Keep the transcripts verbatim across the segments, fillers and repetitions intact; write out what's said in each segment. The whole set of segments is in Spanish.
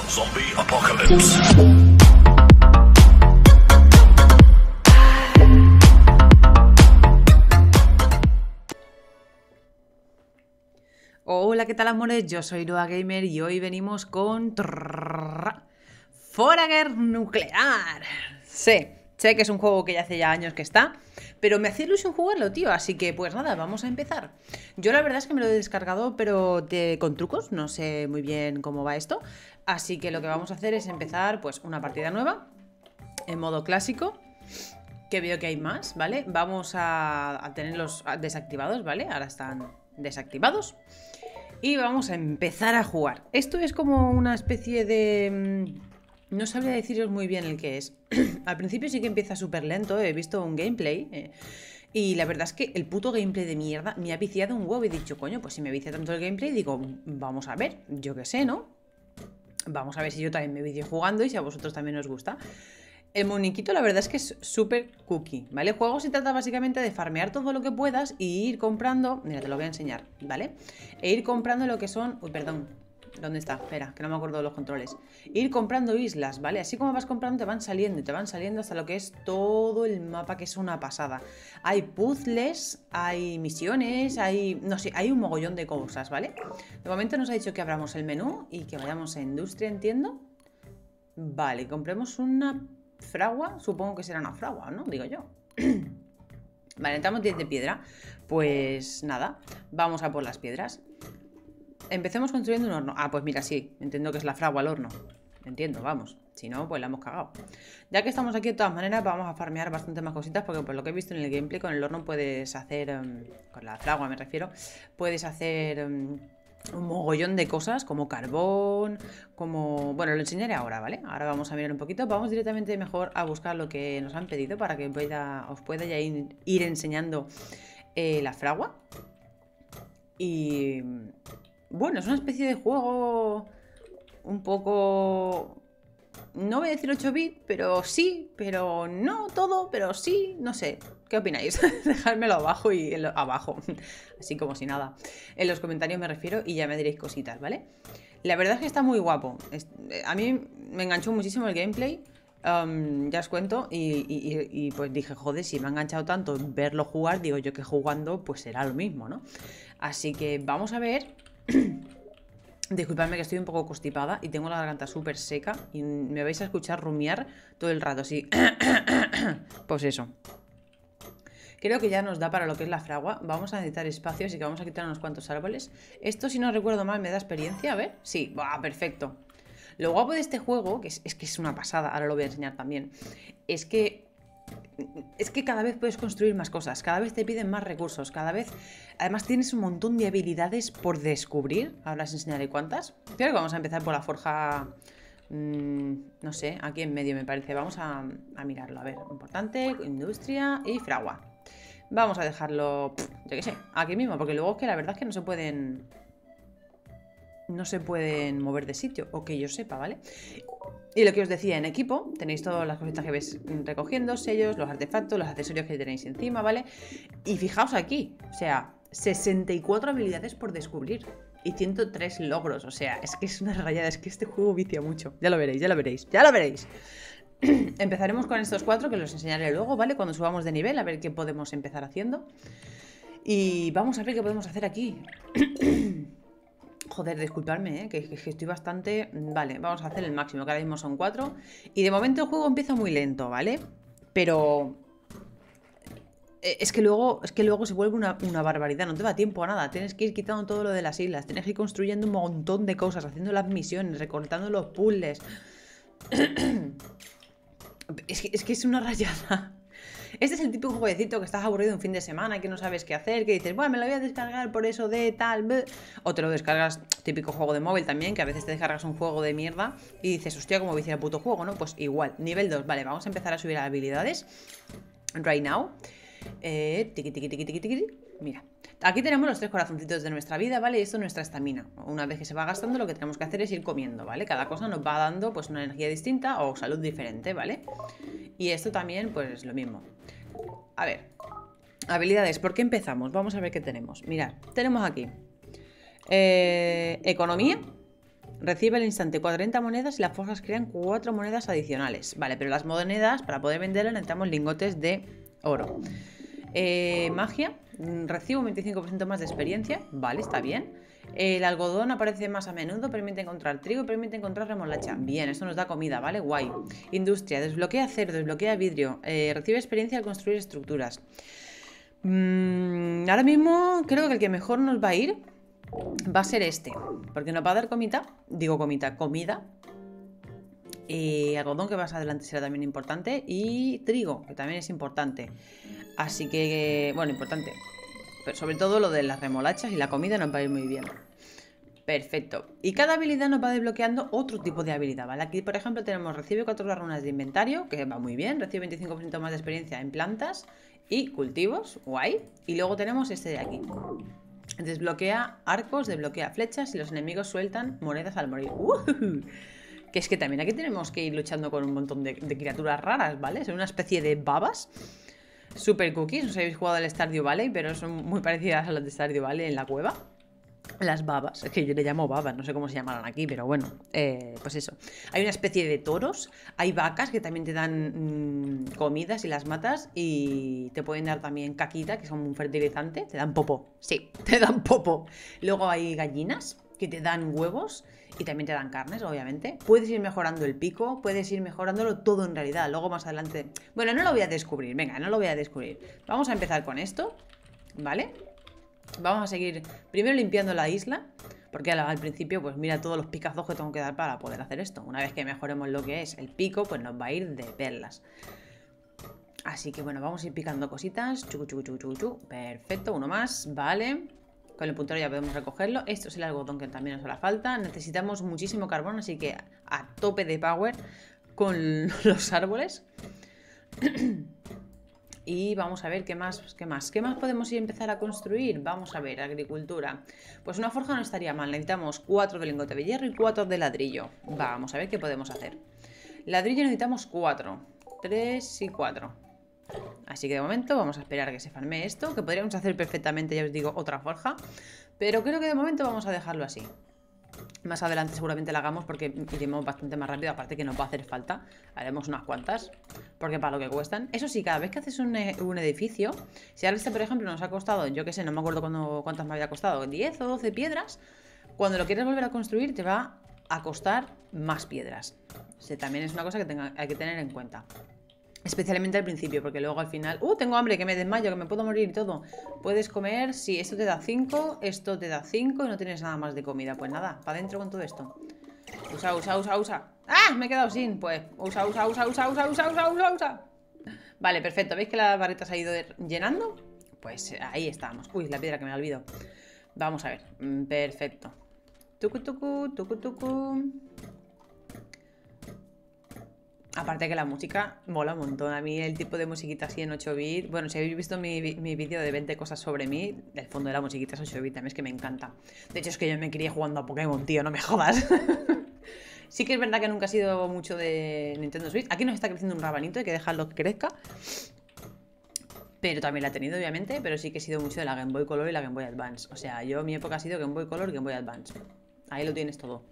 Zombie Apocalypse. Hola, ¿qué tal, amores? Yo soy Noa Gamer y hoy venimos con Forager Nuclear. Sí, sé que es un juego que ya hace ya años que está, pero me hacía ilusión jugarlo, tío, así que pues nada, vamos a empezar. Yo la verdad es que me lo he descargado, pero de, con trucos, no sé muy bien cómo va esto, así que lo que vamos a hacer es empezar pues una partida nueva, en modo clásico, que veo que hay más, ¿vale? Vamos a, a tenerlos desactivados, ¿vale? Ahora están desactivados. Y vamos a empezar a jugar. Esto es como una especie de... No sabría deciros muy bien el que es. Al principio sí que empieza súper lento, he visto un gameplay. Eh, y la verdad es que el puto gameplay de mierda me ha viciado un huevo. He dicho, coño, pues si me vicia tanto el gameplay, digo, vamos a ver, yo qué sé, ¿no? Vamos a ver si yo también me vicio jugando y si a vosotros también os gusta. El moniquito la verdad es que es súper cookie, ¿vale? El juego se trata básicamente de farmear todo lo que puedas y ir comprando... Mira, te lo voy a enseñar, ¿vale? E ir comprando lo que son... Uy, perdón. ¿Dónde está? Espera, que no me acuerdo de los controles. Ir comprando islas, ¿vale? Así como vas comprando te van saliendo y te van saliendo hasta lo que es todo el mapa, que es una pasada. Hay puzzles, hay misiones, hay... No sé, hay un mogollón de cosas, ¿vale? De momento nos ha dicho que abramos el menú y que vayamos a industria, entiendo. Vale, compremos una... fragua, supongo que será una fragua, ¿no? Digo yo. Vale, entramos diez de piedra. Pues nada, vamos a por las piedras. Empecemos construyendo un horno. Ah, pues mira, sí, entiendo que es la fragua el horno. Entiendo, vamos. Si no, pues la hemos cagado. Ya que estamos aquí, de todas maneras, vamos a farmear bastante más cositas, porque por lo que he visto en el gameplay, con el horno puedes hacer... Um, con la fragua me refiero. Puedes hacer... Um, un mogollón de cosas, como carbón, como... Bueno, lo enseñaré ahora, ¿vale? Ahora vamos a mirar un poquito. Vamos directamente mejor a buscar lo que nos han pedido para que pueda, os pueda ya ir, ir enseñando eh, la fragua. Y... Bueno, es una especie de juego un poco... No voy a decir ocho bits, pero sí, pero no todo, pero sí, no sé. ¿Qué opináis? Dejádmelo abajo y en lo, abajo, así como si nada. En los comentarios me refiero y ya me diréis cositas, ¿vale? La verdad es que está muy guapo. Es, a mí me enganchó muchísimo el gameplay, um, ya os cuento, y, y, y pues dije, joder, si me ha enganchado tanto verlo jugar, digo yo que jugando pues será lo mismo, ¿no? Así que vamos a ver... Disculpadme que estoy un poco constipada y tengo la garganta súper seca y me vais a escuchar rumiar todo el rato, así. Pues eso. Creo que ya nos da para lo que es la fragua. Vamos a necesitar espacio, así que vamos a quitar unos cuantos árboles. Esto, si no recuerdo mal, me da experiencia, a ver. Sí, ¡buah, perfecto! Lo guapo de este juego, que es, es que es una pasada, ahora lo voy a enseñar también, es que... Es que cada vez puedes construir más cosas, cada vez te piden más recursos, cada vez... Además tienes un montón de habilidades por descubrir. Ahora os enseñaré cuántas. Creo que vamos a empezar por la forja... Mmm, no sé, aquí en medio me parece. Vamos a, a mirarlo, a ver. Importante, industria y fragua. Vamos a dejarlo, yo qué sé, aquí mismo, porque luego es que la verdad es que no se pueden... No se pueden mover de sitio, o que yo sepa, ¿vale? Y lo que os decía, en equipo tenéis todas las cositas que ves recogiendo, sellos, los artefactos, los accesorios que tenéis encima, ¿vale? Y fijaos aquí, o sea, sesenta y cuatro habilidades por descubrir y ciento tres logros, o sea, es que es una rayada, es que este juego vicia mucho. Ya lo veréis, ya lo veréis, ya lo veréis. Empezaremos con estos cuatro que los enseñaré luego, ¿vale? Cuando subamos de nivel, a ver qué podemos empezar haciendo. Y vamos a ver qué podemos hacer aquí. Joder, disculpadme, ¿eh? que, que, que estoy bastante... Vale, vamos a hacer el máximo, que ahora mismo son cuatro. Y de momento el juego empieza muy lento, ¿vale? Pero... Es que luego, es que luego se vuelve una, una barbaridad, no te da tiempo a nada. Tienes que ir quitando todo lo de las islas, tienes que ir construyendo un montón de cosas, haciendo las misiones, recortando los puzzles. Es que, es que es una rayada. Este es el típico jueguecito que estás aburrido un fin de semana y que no sabes qué hacer, que dices, bueno, me lo voy a descargar por eso de tal, bleh. O te lo descargas, típico juego de móvil también, que a veces te descargas un juego de mierda y dices, hostia, como vicia el puto juego, ¿no? Pues igual, nivel dos, vale, vamos a empezar a subir habilidades right now. Eh, tiqui, tiqui, tiqui, tiqui, tiqui. Mira, aquí tenemos los tres corazoncitos de nuestra vida, ¿vale? Y esto es nuestra estamina. Una vez que se va gastando, lo que tenemos que hacer es ir comiendo, ¿vale? Cada cosa nos va dando pues una energía distinta o salud diferente, ¿vale? Y esto también, pues lo mismo. A ver, habilidades, ¿por qué empezamos? Vamos a ver qué tenemos. Mirad, tenemos aquí eh, economía, Recibe al instante cuarenta monedas y las forjas crean cuatro monedas adicionales. Vale, pero las monedas, para poder venderlas, necesitamos lingotes de oro. Eh, magia, recibo un veinticinco por ciento más de experiencia. Vale, está bien. El algodón aparece más a menudo, permite encontrar trigo y permite encontrar remolacha. Bien, esto nos da comida, ¿vale? Guay. Industria, desbloquea acero, desbloquea vidrio. Eh, recibe experiencia al construir estructuras. Mm, ahora mismo creo que el que mejor nos va a ir va a ser este, porque nos va a dar comida. Digo comida, comida. Y algodón, que más adelante será también importante. Y trigo, que también es importante. Así que, bueno, importante. Pero sobre todo lo de las remolachas y la comida nos va a ir muy bien. Perfecto. Y cada habilidad nos va desbloqueando otro tipo de habilidad, ¿vale? Aquí, por ejemplo, tenemos recibe cuatro runas de inventario, que va muy bien. Recibe veinticinco por ciento más de experiencia en plantas y cultivos, guay. Y luego tenemos este de aquí. Desbloquea arcos, desbloquea flechas y los enemigos sueltan monedas al morir. ¡Uh! Que es que también aquí tenemos que ir luchando con un montón de, de criaturas raras, ¿vale? Son una especie de babas. Super cookies, no sé si habéis jugado al Stardew Valley, pero son muy parecidas a las de Stardew Valley en la cueva. Las babas, es que yo le llamo babas, no sé cómo se llamarán aquí, pero bueno, eh, pues eso. Hay una especie de toros, hay vacas que también te dan mmm, comidas y las matas, y te pueden dar también caquita, que son un fertilizante, te dan popo, sí, te dan popo. Luego hay gallinas que te dan huevos y también te dan carnes, obviamente. Puedes ir mejorando el pico, puedes ir mejorándolo todo en realidad. Luego más adelante... Bueno, no lo voy a descubrir, venga, no lo voy a descubrir. Vamos a empezar con esto, ¿vale? Vamos a seguir primero limpiando la isla, porque al, al principio, pues mira todos los picazos que tengo que dar para poder hacer esto. Una vez que mejoremos lo que es el pico, pues nos va a ir de perlas. Así que bueno, vamos a ir picando cositas. Chucu, chucu, chucu, chucu, chucu. Perfecto, uno más, vale. Con el puntero ya podemos recogerlo. Esto es el algodón que también nos hará falta. Necesitamos muchísimo carbón, así que a tope de power con los árboles. Y vamos a ver qué más, qué más. ¿Qué más podemos ir a empezar a construir? Vamos a ver, agricultura. Pues una forja no estaría mal. Necesitamos cuatro de lingote de hierro y cuatro de ladrillo. Vamos a ver qué podemos hacer. Ladrillo necesitamos cuatro. Tres y cuatro. Así que de momento vamos a esperar a que se farme esto, que podríamos hacer perfectamente, ya os digo, otra forja. Pero creo que de momento vamos a dejarlo así. Más adelante seguramente la hagamos porque iremos bastante más rápido. Aparte que nos va a hacer falta. Haremos unas cuantas, porque para lo que cuestan. Eso sí, cada vez que haces un, un edificio, si ahora este por ejemplo nos ha costado, yo qué sé, no me acuerdo cuándo, cuántas me había costado, diez o doce piedras. Cuando lo quieres volver a construir te va a costar más piedras. O sea, también es una cosa que tenga, hay que tener en cuenta. Especialmente al principio, porque luego al final... ¡Uh! Tengo hambre, que me desmayo, que me puedo morir y todo. Puedes comer, sí, esto te da cinco, esto te da cinco y no tienes nada más de comida. Pues nada, para adentro con todo esto. Usa, usa, usa, usa. ¡Ah! Me he quedado sin, pues. Usa, usa, usa, usa, usa, usa, usa, usa, usa. Vale, perfecto. ¿Veis que la barrita se ha ido llenando? Pues ahí estamos. Uy, la piedra que me ha olvidado. Vamos a ver. Perfecto. Tucu, tucu, tucu, tucu. Aparte que la música mola un montón. A mí el tipo de musiquita así en ocho bits... Bueno, si habéis visto mi, mi vídeo de veinte cosas sobre mí, el fondo de la musiquita es ocho bits, también es que me encanta. De hecho es que yo me quería jugando a Pokémon, tío, no me jodas. Sí que es verdad que nunca ha sido mucho de Nintendo Switch. Aquí nos está creciendo un rabanito, hay que dejarlo que crezca. Pero también la he tenido, obviamente, pero sí que he sido mucho de la Game Boy Color y la Game Boy Advance. O sea, yo mi época ha sido Game Boy Color y Game Boy Advance. Ahí lo tienes todo.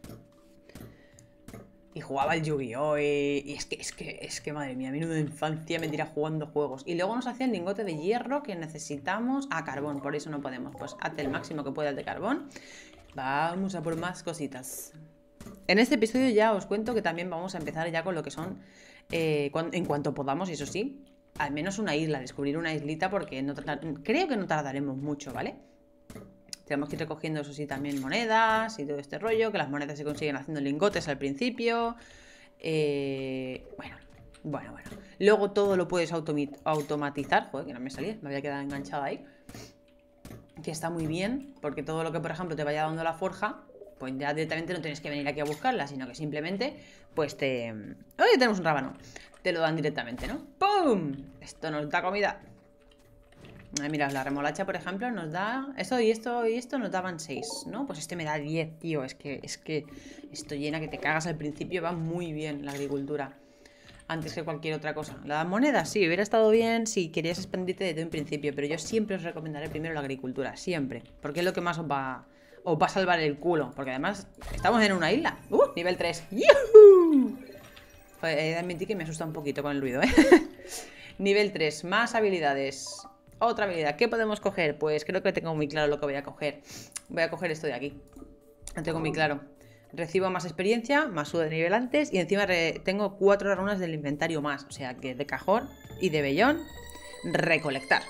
Y jugaba al Yu-Gi-Oh! Y, y es que, es que, es que, madre mía, menudo infancia me tira jugando juegos. Y luego nos hacía el lingote de hierro que necesitamos a carbón, por eso no podemos. Pues hazte el máximo que puedas de carbón. Vamos a por más cositas. En este episodio ya os cuento que también vamos a empezar ya con lo que son, eh, en cuanto podamos, eso sí, al menos una isla, descubrir una islita, porque no creo que no tardaremos mucho, ¿vale? Tenemos que ir recogiendo, eso sí, también monedas y todo este rollo, que las monedas se consiguen haciendo lingotes al principio. Eh, bueno, bueno, bueno. Luego todo lo puedes automatizar. Joder, que no me salía, me había quedado enganchada ahí. Que está muy bien, porque todo lo que, por ejemplo, te vaya dando la forja, pues ya directamente no tienes que venir aquí a buscarla, sino que simplemente, pues te... ¡Oye, tenemos un rábano! Te lo dan directamente, ¿no? ¡Pum! Esto nos da comida. Ay, mira, la remolacha, por ejemplo, nos da... Esto y esto y esto nos daban seis, ¿no? Pues este me da diez, tío. Es que, es que esto llena que te cagas al principio. Va muy bien la agricultura. Antes que cualquier otra cosa. Las monedas, sí, hubiera estado bien si querías expandirte desde un principio. Pero yo siempre os recomendaré primero la agricultura. Siempre. Porque es lo que más os va os va a salvar el culo. Porque además estamos en una isla. ¡Uh! Nivel tres. ¡Yuhu! Pues, he de admitir que me asusta un poquito con el ruido, ¿eh? Nivel tres. Más habilidades. Otra habilidad. ¿Qué podemos coger? Pues creo que tengo muy claro lo que voy a coger. Voy a coger esto de aquí. Lo tengo muy claro. Recibo más experiencia, más sudo de nivel antes. Y encima tengo cuatro runas del inventario más. O sea que de cajón y de vellón, recolectar.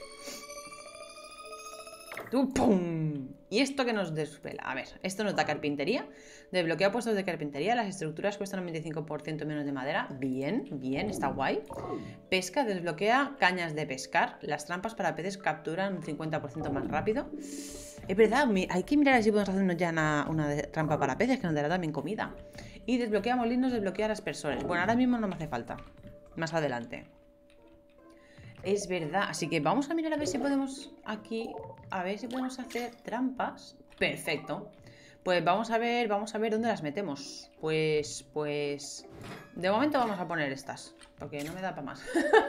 ¡Pum! ¿Y esto que nos desvela? A ver, esto nos da carpintería. Desbloquea puestos de carpintería. Las estructuras cuestan un veinticinco por ciento menos de madera. Bien, bien, está guay. Pesca, desbloquea cañas de pescar. Las trampas para peces capturan un cincuenta por ciento más rápido. Es verdad, hay que mirar si podemos hacernos ya una, una trampa para peces, que nos dará también comida. Y desbloquea molinos, desbloquea aspersores. Bueno, ahora mismo no me hace falta. Más adelante. Es verdad, así que vamos a mirar a ver si podemos aquí, a ver si podemos hacer trampas. Perfecto. Pues vamos a ver, vamos a ver dónde las metemos. Pues, pues... De momento vamos a poner estas, porque no me da para más.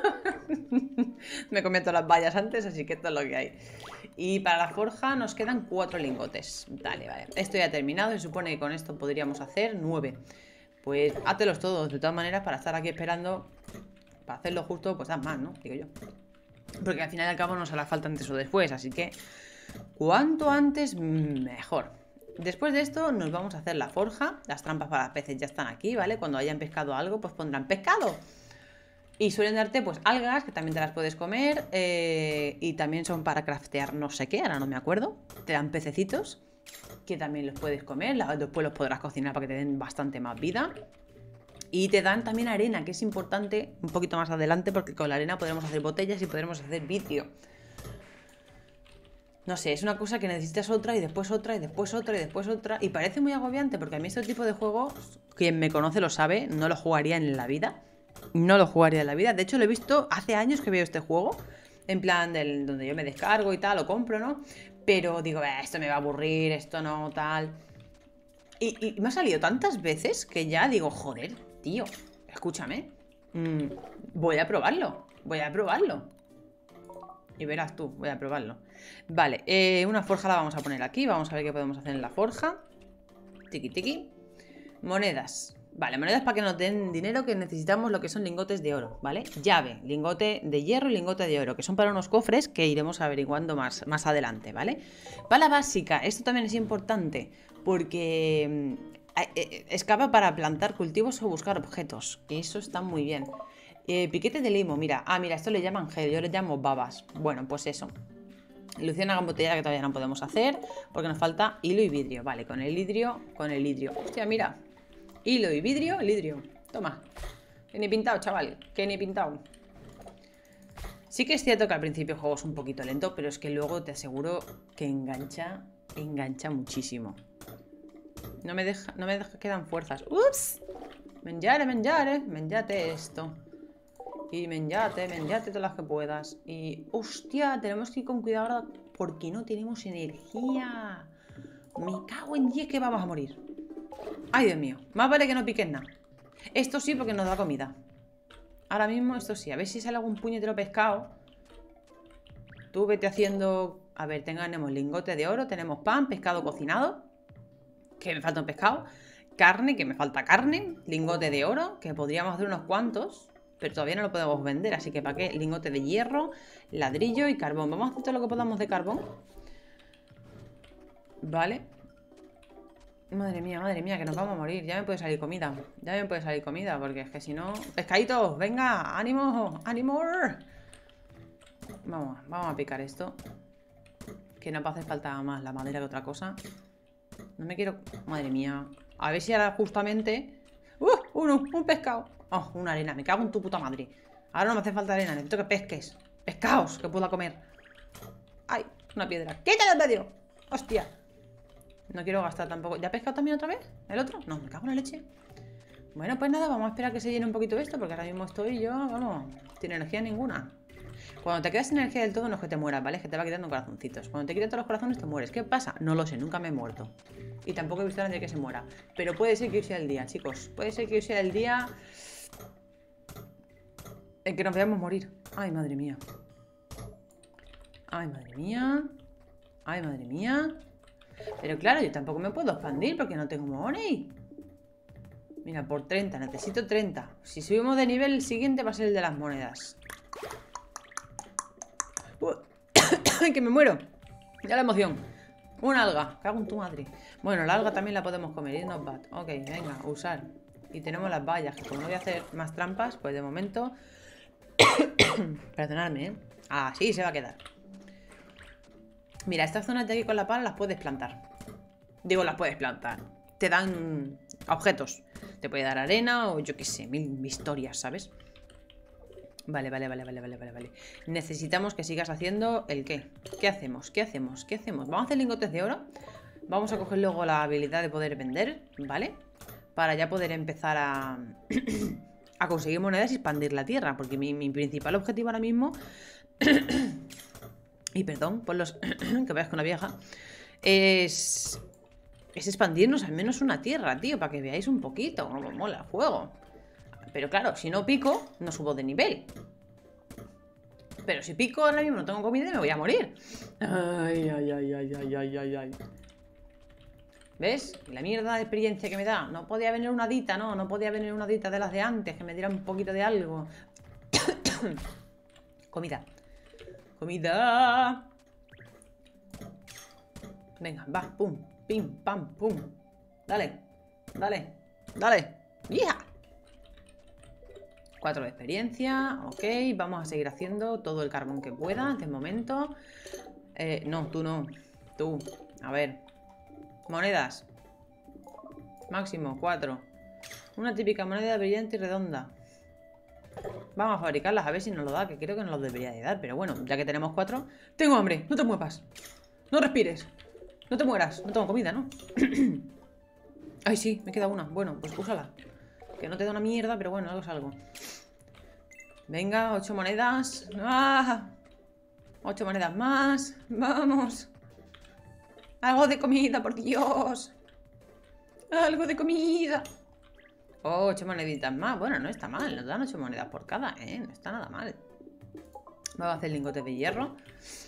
Me comí todas las vallas antes, así que esto es lo que hay. Y para la forja nos quedan cuatro lingotes. Dale, vale. Esto ya ha terminado, se supone que con esto podríamos hacer nueve. Pues hátelos todos, de todas maneras, para estar aquí esperando... Para hacerlo justo, pues da más, ¿no? Digo yo. Porque al final y al cabo nos hará falta antes o después. Así que cuanto antes, mejor. Después de esto nos vamos a hacer la forja. Las trampas para peces ya están aquí, ¿vale? Cuando hayan pescado algo, pues pondrán pescado. Y suelen darte, pues, algas, que también te las puedes comer. Eh, y también son para craftear no sé qué, ahora no me acuerdo. Te dan pececitos, que también los puedes comer. Después los podrás cocinar para que te den bastante más vida. Y te dan también arena, que es importante un poquito más adelante, porque con la arena podremos hacer botellas y podremos hacer vidrio. No sé, es una cosa que necesitas otra y después otra y después otra y después otra. Y parece muy agobiante, porque a mí este tipo de juegos, quien me conoce lo sabe, no lo jugaría en la vida. No lo jugaría en la vida. De hecho, lo he visto hace años que veo este juego. En plan, del, donde yo me descargo y tal, lo compro, ¿no? Pero digo, eh, esto me va a aburrir, esto no, tal. Y, y me ha salido tantas veces que ya digo, joder, tío, escúchame, mmm, voy a probarlo, voy a probarlo. Y verás tú, voy a probarlo. Vale, eh, una forja la vamos a poner aquí. Vamos a ver qué podemos hacer en la forja. Tiki tiki. Monedas. Vale, monedas para que nos den dinero, que necesitamos lo que son lingotes de oro, ¿vale? Llave, lingote de hierro y lingote de oro, que son para unos cofres que iremos averiguando más, más adelante, ¿vale? Pala básica, esto también es importante, porque excava para plantar cultivos o buscar objetos. Eso está muy bien. Eh, piquete de limo, mira. Ah, mira, esto le llaman gel, yo le llamo babas. Bueno, pues eso. Luciérnaga embotellada, que todavía no podemos hacer, porque nos falta hilo y vidrio. Vale, con el vidrio, con el vidrio. Hostia, mira. Hilo y vidrio, el vidrio. Toma. Que ni pintado, chaval. Que ni pintado. Sí que es cierto que al principio el juego es un poquito lento, pero es que luego te aseguro que engancha, engancha muchísimo. No me deja, no me deja, quedan fuerzas. ¡Ups! Menjare, menjare, menjate esto. Y menjate, menjate todas las que puedas. Y, hostia, tenemos que ir con cuidado ahora porque no tenemos energía. Me cago en diez que vamos a morir. Ay, Dios mío, más vale que no piques nada. Esto sí, porque nos da comida. Ahora mismo esto sí, a ver si sale algún puñetero pescado. Tú vete haciendo... A ver, tenemos lingote de oro, tenemos pan, pescado cocinado, que me falta un pescado. Carne, que me falta carne. Lingote de oro, que podríamos hacer unos cuantos, pero todavía no lo podemos vender, así que ¿para qué? Lingote de hierro, ladrillo y carbón. Vamos a hacer todo lo que podamos de carbón. Vale. Madre mía, madre mía, que nos vamos a morir. Ya me puede salir comida. Ya me puede salir comida, porque es que si no... ¡Pescaditos! ¡Venga! ¡Ánimo! ¡Ánimo! Vamos, vamos a picar esto. Que no va a hacer falta más la madera que otra cosa. No me quiero... Madre mía. A ver si ahora justamente... ¡Uh! Uno, un pescado. Oh, una arena. Me cago en tu puta madre. Ahora no me hace falta arena. Necesito que pesques. Pescados que pueda comer. ¡Ay! Una piedra. ¡Quítale en medio! ¡Hostia! No quiero gastar tampoco. ¿Ya he pescado también otra vez? ¿El otro? No, me cago en la leche. Bueno, pues nada, vamos a esperar a que se llene un poquito esto, porque ahora mismo estoy yo, vamos, sin energía ninguna. Cuando te quedas sin energía del todo no es que te mueras, ¿vale? Es que te va quitando corazoncitos. Cuando te quitan todos los corazones te mueres. ¿Qué pasa? No lo sé, nunca me he muerto. Y tampoco he visto a nadie que se muera. Pero puede ser que hoy sea el día, chicos. Puede ser que hoy sea el día en que nos veamos morir. Ay, madre mía. Ay, madre mía. Ay, madre mía. Pero claro, yo tampoco me puedo expandir porque no tengo money. Mira, por treinta, necesito treinta. Si subimos de nivel, el siguiente va a ser el de las monedas. ¡Ay, que me muero! Ya la emoción. Un alga, cago en tu madre. Bueno, la alga también la podemos comer, it's not bad. Ok, venga, usar. Y tenemos las vallas, que como no voy a hacer más trampas, pues de momento... Perdonadme, ¿eh? Así se va a quedar. Mira, estas zonas de aquí con la pala las puedes plantar. Digo, las puedes plantar. Te dan objetos. Te puede dar arena o yo qué sé, mil historias, ¿sabes? Vale, vale, vale, vale, vale, vale, vale. Necesitamos que sigas haciendo el qué. ¿Qué hacemos? ¿Qué hacemos? ¿Qué hacemos? Vamos a hacer lingotes de oro. Vamos a coger luego la habilidad de poder vender, ¿vale? Para ya poder empezar a... a conseguir monedas y expandir la tierra. Porque mi, mi principal objetivo ahora mismo... y perdón por los... que veas con la vieja. Es... es expandirnos al menos una tierra, tío. Para que veáis un poquito cómo mola el juego. Pero claro, si no pico, no subo de nivel. Pero si pico ahora mismo no tengo comida y me voy a morir. Ay, ay, ay, ay, ay, ay, ay, ay. ¿Ves? La mierda de experiencia que me da. No podía venir una dita, no. No podía venir una dita de las de antes, que me diera un poquito de algo. Comida. Comida. Venga, va, pum, pim, pam, pum. Dale, dale, dale. ¡Hija! cuatro de experiencia, ok. Vamos a seguir haciendo todo el carbón que pueda de momento. Eh, no, tú no. Tú, a ver. Monedas. Máximo, cuatro. Una típica moneda brillante y redonda. Vamos a fabricarlas a ver si nos lo da, que creo que nos lo debería de dar. Pero bueno, ya que tenemos cuatro. Tengo hambre, no te muevas. No respires. No te mueras, no tengo comida, ¿no? Ay, sí, me queda una. Bueno, pues úsala. Que no te da una mierda, pero bueno, algo es algo. Venga, ocho monedas. ¡Ah! Ocho monedas más. Vamos. Algo de comida, por Dios. Algo de comida. Oh, ocho moneditas más. Bueno, no está mal. Nos dan ocho monedas por cada, ¿eh? No está nada mal. Vamos a hacer lingotes de hierro.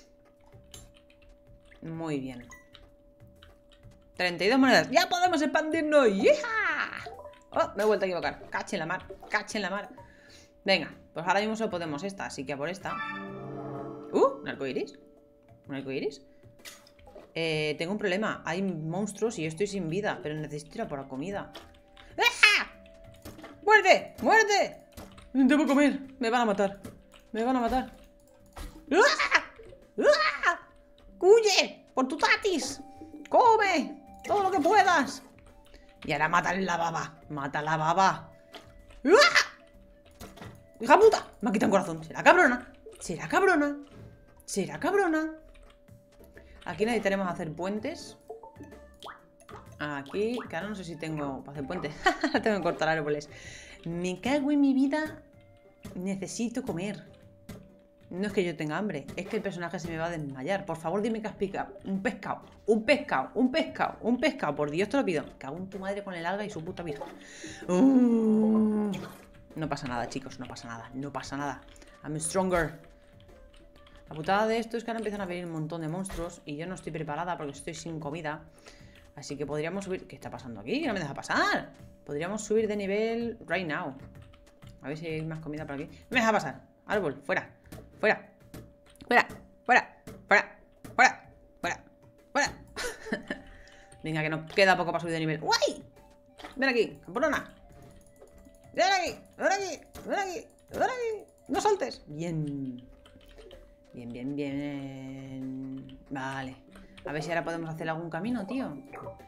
Muy bien. treinta y dos monedas. ¡Ya podemos expandirnos! ¡Yeah! Oh, me he vuelto a equivocar. Cache en la mar. Cache en la mar. Venga, pues ahora mismo solo podemos esta, así que a por esta. Uh, un arcoiris. Un arcoiris. Eh, tengo un problema. Hay monstruos y yo estoy sin vida, pero necesito ir a por la comida. ¡Ah! ¡Muerte! ¡Muerte! Debo comer. Me van a matar. Me van a matar. ¡Ah! ¡Ah! ¡Huye! ¡Por tu tatis! ¡Come! ¡Todo lo que puedas! Y ahora mata la baba. Mata la baba. ¡Ah! ¡Hija puta! Me ha quitado un corazón. ¿Será cabrona? ¿Será cabrona? ¿Será cabrona? Aquí necesitaremos hacer puentes. Aquí, que ahora no sé si tengo para hacer puentes. Tengo que cortar árboles. Me cago en mi vida. Necesito comer. No es que yo tenga hambre, es que el personaje se me va a desmayar. Por favor, dime que has picado. Un pescado, un pescado, un pescado, un pescado. Por Dios te lo pido. Cago en tu madre con el alga y su puta vida. Uh, no pasa nada, chicos, no pasa nada. No pasa nada. I'm stronger. La putada de esto es que ahora empiezan a venir un montón de monstruos y yo no estoy preparada porque estoy sin comida. Así que podríamos subir... ¿Qué está pasando aquí? ¿No me deja pasar? Podríamos subir de nivel right now. A ver si hay más comida por aquí. ¡No me deja pasar! Árbol, fuera. Fuera. Fuera. Fuera. Fuera. Fuera. Fuera. Fuera. Venga, que nos queda poco para subir de nivel. ¡Guay! Ven aquí, camporona. Ven aquí. Ven aquí. Ven aquí. Ven aquí. No saltes. Bien. Bien, bien, bien. Vale. A ver si ahora podemos hacer algún camino, tío.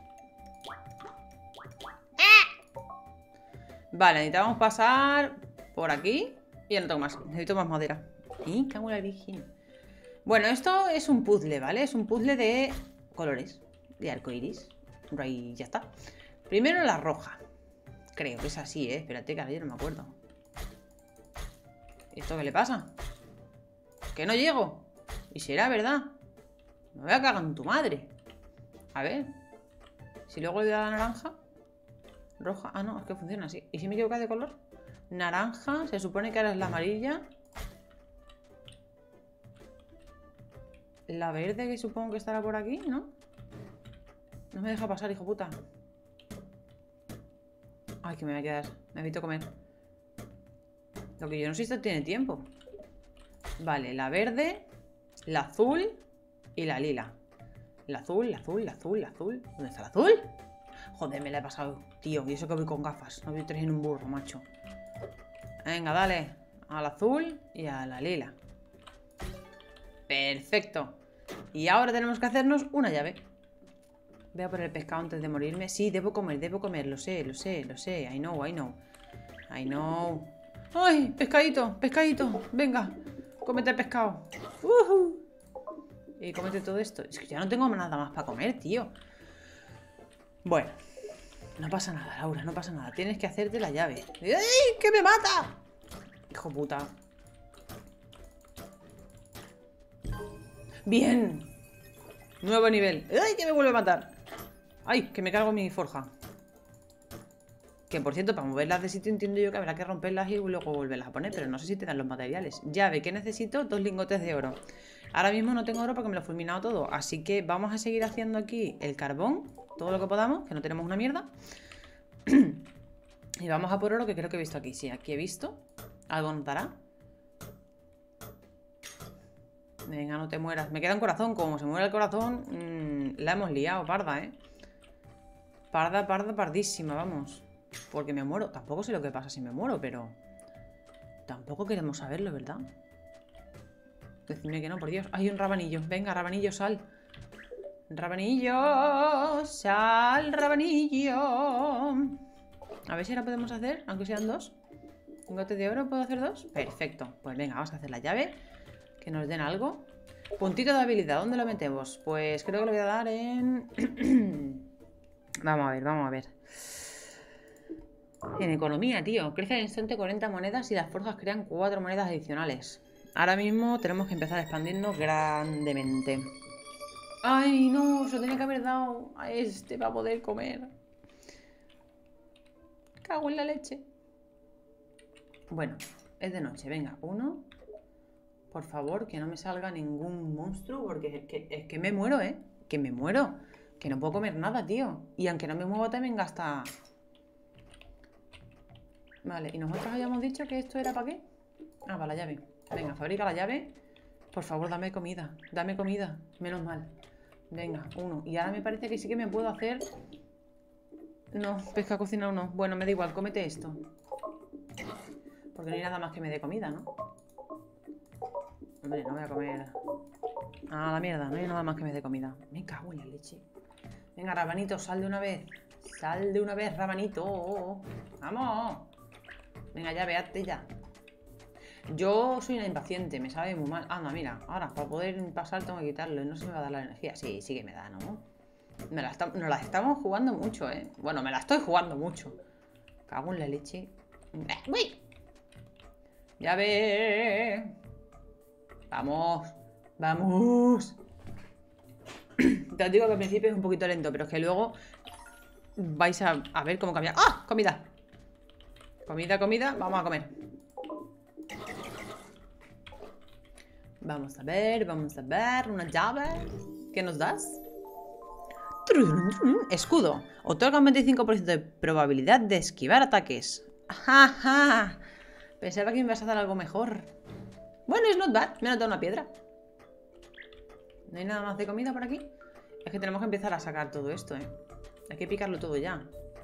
Vale, necesitamos pasar por aquí. Y ya no tengo más. Necesito más madera. Y cago en la virgen. Bueno, esto es un puzzle, ¿vale? Es un puzzle de colores. De arcoiris. Y ya está. Primero la roja. Creo que es así, ¿eh? Espérate, que ahora yo no me acuerdo. ¿Esto qué le pasa? Que no llego. Y será verdad. Me voy a cagar en tu madre. A ver. Si luego le doy a la naranja. Roja. Ah, no, es que funciona así. ¿Y si me equivoco de color? Naranja. Se supone que ahora es la amarilla. La verde, que supongo que estará por aquí, ¿no? No me deja pasar, hijo puta. Ay, que me voy a quedar. Necesito comer. Lo que yo no sé si esto tiene tiempo. Vale, la verde, la azul y la lila. La azul, la azul, la azul, la azul. ¿Dónde está la azul? Joder, me la he pasado, tío. Y eso que voy con gafas. No voy tres en un burro, macho. Venga, dale. Al azul y a la lila. Perfecto. Y ahora tenemos que hacernos una llave. Voy a poner el pescado antes de morirme. Sí, debo comer, debo comer. Lo sé, lo sé, lo sé. I know, I know. I know. ¡Ay! Pescadito, pescadito. Venga, cómete el pescado. Uh-huh. Y cómete todo esto. Es que ya no tengo nada más para comer, tío. Bueno, no pasa nada, Laura, no pasa nada. Tienes que hacerte la llave. ¡Ay! ¡Que me mata! Hijo puta. Bien. Nuevo nivel. ¡Ay! Que me vuelve a matar. ¡Ay! Que me cargo mi forja. Que por cierto, para moverlas de sitio entiendo yo que habrá que romperlas y luego volverlas a poner. Pero no sé si te dan los materiales. Llave, ¿qué necesito? Dos lingotes de oro. Ahora mismo no tengo oro porque me lo he fulminado todo. Así que vamos a seguir haciendo aquí el carbón. Todo lo que podamos, que no tenemos una mierda. Y vamos a por oro, que creo que he visto aquí. Sí, aquí he visto. Algo nos dará. Venga, no te mueras. Me queda un corazón. Como se muera el corazón, mmm, la hemos liado, parda, ¿eh? Parda, parda, pardísima, vamos. Porque me muero. Tampoco sé lo que pasa si me muero, pero... Tampoco queremos saberlo, ¿verdad? Decidme que no, por Dios. Hay un rabanillo. Venga, rabanillo, sal. Rabanillo, sal, rabanillo. A ver si ahora podemos hacer, aunque sean dos. ¿Lingotes de oro puedo hacer dos? Perfecto. Pues venga, vamos a hacer la llave. Que nos den algo. Puntito de habilidad, ¿dónde lo metemos? Pues creo que lo voy a dar en... Vamos a ver, vamos a ver. En economía, tío. Crece al instante cuarenta monedas y las forjas crean cuatro monedas adicionales. Ahora mismo tenemos que empezar a expandirnos grandemente. ¡Ay, no! Se lo tenía que haber dado a este para poder comer. Cago en la leche. Bueno, es de noche. Venga, uno. Por favor, que no me salga ningún monstruo, porque es que, es que me muero, ¿eh? Que me muero. Que no puedo comer nada, tío. Y aunque no me mueva también gasta... Vale, y nosotros habíamos dicho que esto era para qué. Ah, para la llave. Venga, fabrica la llave. Por favor, dame comida. Dame comida. Menos mal. Venga, uno. Y ahora me parece que sí que me puedo hacer... No, pesca cocina uno. Bueno, me da igual, cómete esto. Porque no hay nada más que me dé comida, ¿no? Hombre, no voy a comer... Ah, la mierda, no hay nada más que me dé comida. Me cago en la leche. Venga, rabanito, sal de una vez. Sal de una vez, rabanito. ¡Vamos! Venga, ya, véate ya. Yo soy una impaciente, me sabe muy mal. Anda, mira, ahora para poder pasar tengo que quitarlo. No se me va a dar la energía. Sí, sí que me da, ¿no? Me la está... Nos la estamos jugando mucho, ¿eh? Bueno, me la estoy jugando mucho. Cago en la leche. ¡Uy! Ya ve. Vamos. Vamos. Te os digo que al principio es un poquito lento, pero es que luego vais a, a ver cómo cambia. ¡Ah! Comida. Comida, comida. Vamos a comer. Vamos a ver, vamos a ver. Una llave. ¿Qué nos das? Escudo. Otorga un veinticinco por ciento de probabilidad de esquivar ataques. ¡Ajá! Pensaba que me ibas a dar algo mejor. Bueno, es not bad. Me ha dado una piedra. ¿No hay nada más de comida por aquí? Es que tenemos que empezar a sacar todo esto, ¿eh? Hay que picarlo todo ya.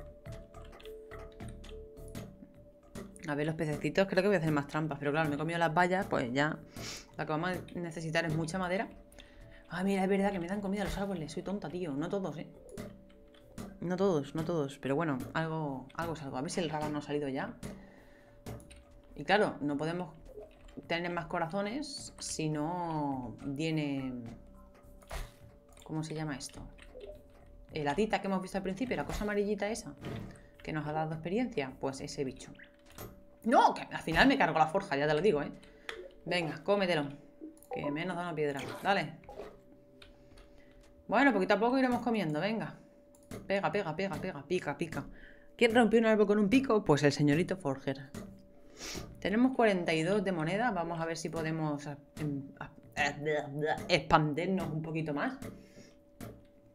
A ver, los pececitos, creo que voy a hacer más trampas. Pero claro, me he comido las bayas, pues ya. Lo que vamos a necesitar es mucha madera. Ah, mira, es verdad que me dan comida a los árboles. Soy tonta, tío. No todos, ¿eh? No todos, no todos. Pero bueno, algo, algo es algo. A ver si el rábano ha salido ya. Y claro, no podemos tener más corazones si no viene... ¿Cómo se llama esto? Eh, la tita que hemos visto al principio, la cosa amarillita esa, que nos ha dado experiencia. Pues ese bicho. ¡No! Que al final me cargo la forja, ya te lo digo, ¿eh? Venga, cómetelo. Que me nos da una piedra. Dale. Bueno, poquito a poco iremos comiendo, venga. Pega, pega, pega, pega, pica, pica. ¿Quién rompió un árbol con un pico? Pues el señorito Forger. Tenemos cuarenta y dos de moneda. Vamos a ver si podemos expandirnos un poquito más.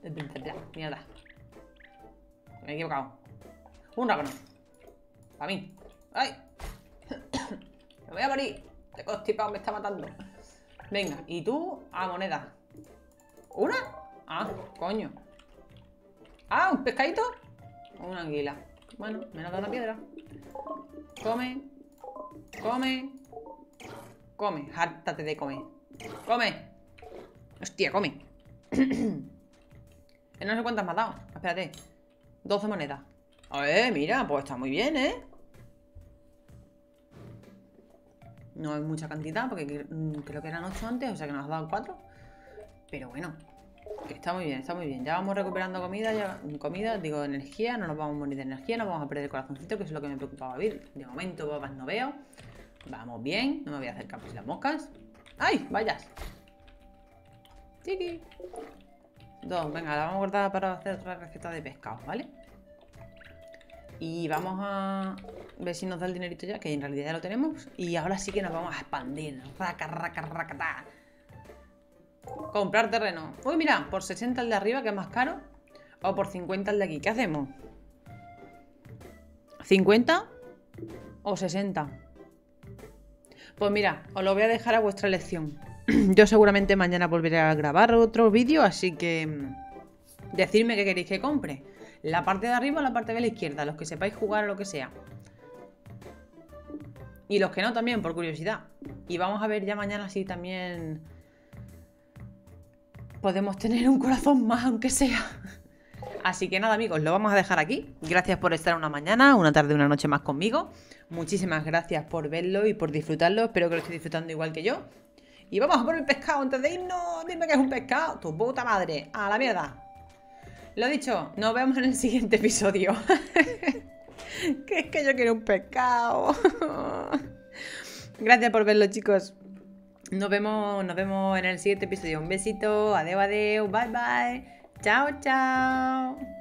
Mierda. Me he equivocado. Un dragón. Para mí. ¡Ay! Me voy a morir. Este constipado me está matando. Venga, y tú a moneda. ¿Una? Ah, coño. Ah, ¿un pescadito? Una anguila. Bueno, me da una piedra. Come. Come. Come. Hártate de comer. Come. Hostia, come. No sé cuántas me has dado. Espérate. doce monedas. A ver, mira, pues está muy bien, ¿eh? No es mucha cantidad, porque creo que eran ocho antes, o sea que nos has dado cuatro. Pero bueno, que está muy bien, está muy bien. Ya vamos recuperando comida, ya, comida, digo, energía, no nos vamos a morir de energía, no vamos a perder el corazoncito, que es lo que me preocupaba vivir. De momento, babas no veo. Vamos bien, no me voy a acercar por las moscas. ¡Ay! ¡Vayas! ¡Tiki! Dos, venga, la vamos a guardar para hacer otra receta de pescado, ¿vale? Y vamos a ver si nos da el dinerito ya, que en realidad ya lo tenemos. Y ahora sí que nos vamos a expandir. Raca, raca, raca, ta. Comprar terreno. Uy, mira, por sesenta el de arriba, que es más caro. O por cincuenta el de aquí. ¿Qué hacemos? ¿cincuenta o sesenta? Pues mira, os lo voy a dejar a vuestra elección. Yo seguramente mañana volveré a grabar otro vídeo, así que decidme qué queréis que compre. La parte de arriba o la parte de la izquierda, los que sepáis jugar o lo que sea. Y los que no también, por curiosidad. Y vamos a ver ya mañana si también podemos tener un corazón más, aunque sea. Así que nada, amigos, lo vamos a dejar aquí. Gracias por estar una mañana, una tarde, una noche más conmigo. Muchísimas gracias por verlo y por disfrutarlo. Espero que lo estéis disfrutando igual que yo. Y vamos a por el pescado antes de irnos. Dime que es un pescado. Tu puta madre. A la mierda. Lo dicho, nos vemos en el siguiente episodio. Que es que yo quiero un pescado. Gracias por verlo, chicos. Nos vemos, nos vemos en el siguiente episodio. Un besito. Adeu, adeu. Bye, bye. Chao, chao.